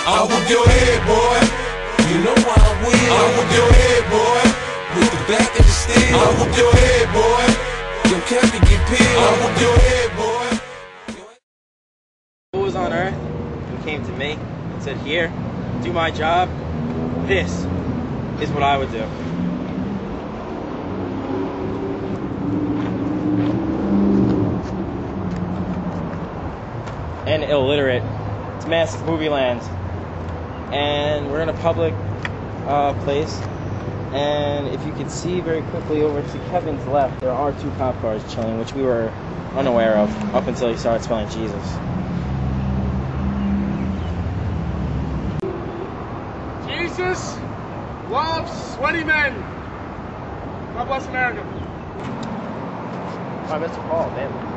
I'll whoop your head, boy. You know I will. I'll whoop your head, boy. With the back of the steel. I'll whoop your head, boy. Your cap get peeled. I'll whoop your head, boy. Who was on earth and came to me and said, here, do my job, this is what I would do. And illiterate. It's Massive Movie Land. And we're in a public place. And if you can see very quickly over to Kevin's left, there are 2 cop cars chilling, which we were unaware of up until he started smelling Jesus. Jesus loves sweaty men. God bless America. Hi, Mr. Paul, man.